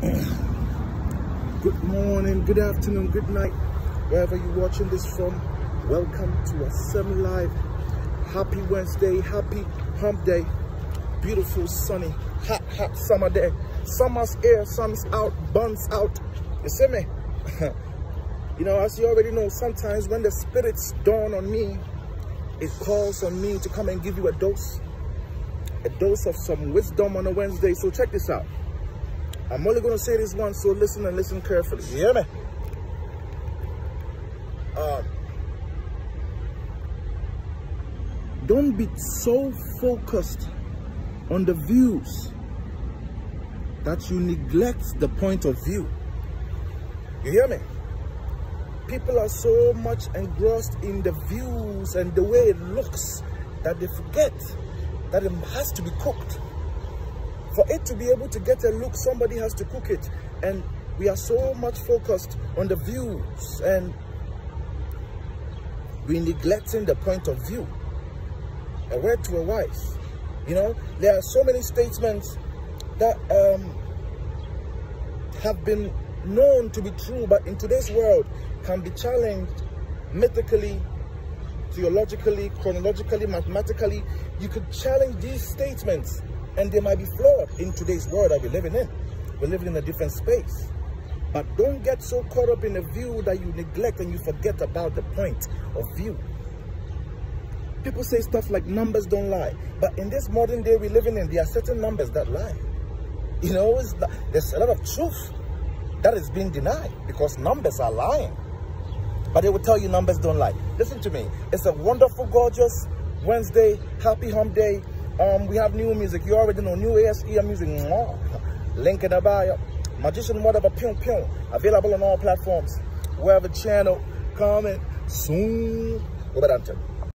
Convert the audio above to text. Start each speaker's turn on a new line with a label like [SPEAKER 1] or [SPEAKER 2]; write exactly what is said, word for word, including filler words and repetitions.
[SPEAKER 1] Good morning, good afternoon, good night, wherever you're watching this from. Welcome to a Semi Live. Happy Wednesday, happy hump day. Beautiful, sunny, hot, hot summer day. Summer's air, sun's out, buns out. You see me? You know, as you already know, sometimes when the spirits dawn on me, it calls on me to come and give you a dose. A dose of some wisdom on a Wednesday. So check this out. I'm only going to say this once, so listen and listen carefully. You hear me? Um, don't be so focused on the views that you neglect the point of view. You hear me? People are so much engrossed in the views and the way it looks that they forget that it has to be cooked. For it to be able to get a look, somebody has to cook it. And we are so much focused on the views and we're neglecting the point of view. A word to a wise. You know, there are so many statements that um, have been known to be true, but in today's world can be challenged mythically, theologically, chronologically, mathematically. You could challenge these statements and they might be flawed in today's world that we're living in. We're living in a different space. But don't get so caught up in a view that you neglect and you forget about the point of view. People say stuff like numbers don't lie. But in this modern day we're living in, there are certain numbers that lie. You know, it's the, there's a lot of truth that is being denied because numbers are lying. But they will tell you numbers don't lie. Listen to me. It's a wonderful, gorgeous Wednesday. Happy hump day. Um, we have new music. You already know new A S E M music. Link in the bio. Magician whatever Pyong Pyong. Available on all platforms. We have a channel coming soon. Go back and